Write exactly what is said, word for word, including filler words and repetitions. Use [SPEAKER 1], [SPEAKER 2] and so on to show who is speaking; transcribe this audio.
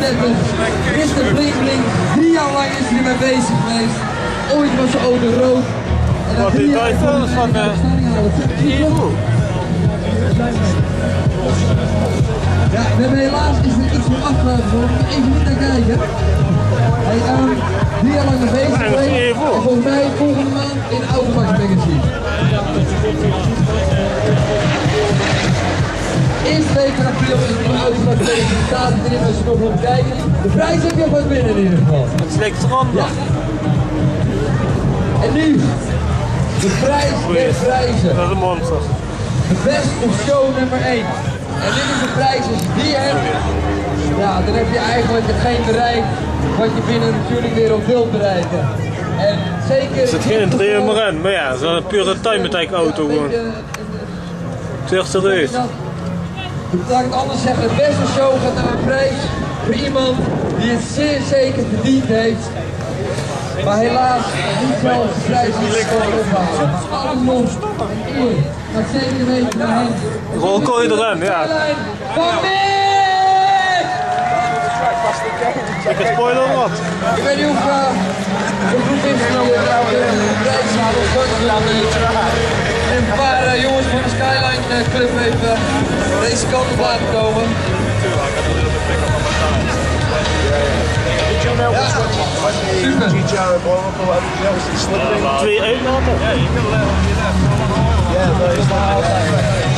[SPEAKER 1] vijfendertig. mister Blink Blink, drie jaar lang is hij ermee bezig geweest. Ooit was zijn auto rood.
[SPEAKER 2] Wat die telefoon van de Evo.
[SPEAKER 1] Ja, we hebben helaas is er iets meer afgelopen worden. Even niet naar kijken. Hij is um, drie jaar lang mee bezig geweest. En volgens mij volgende maand in de Automax Magazine. Eerste week van april is er een Automax Magazine. Staat erin als je nog wilt kijken. De prijs heb je gewoon binnen in ieder geval.
[SPEAKER 2] Het is lekker strand.
[SPEAKER 1] Ja. En nu, de prijs der prijzen.
[SPEAKER 2] Dat is een monster.
[SPEAKER 1] De best of show nummer één. En dit is de prijs, als je die hebt, ja, dan heb je eigenlijk hetgeen bereikt wat je binnen de natuurlijkwereld wilt bereiken. En zeker...
[SPEAKER 2] Er zit geen interieur meer in, maar ja, het is wel een pure time attack auto gewoon. Het is echt serieus.
[SPEAKER 1] Laat ik het anders zeggen, de beste show gaat naar een prijs voor iemand die het zeer zeker verdiend heeft. Maar helaas niet zelfs de prijs niet kan ophouden. Maar alle nog en eer, maar zeker weten naar hen.
[SPEAKER 2] Rolkooi erin, ja.
[SPEAKER 1] Van Mick!
[SPEAKER 2] Ik heb spoiler of wat?
[SPEAKER 1] Ik weet niet of uh, de groep ingenomen wordt nou weer een prijs gaan of wat dan en een paar uh, jongens van de Skyline uh, Club even uh, deze kant op laten komen. Ja, super.
[SPEAKER 2] Twee uitlaten? Ja, je kan er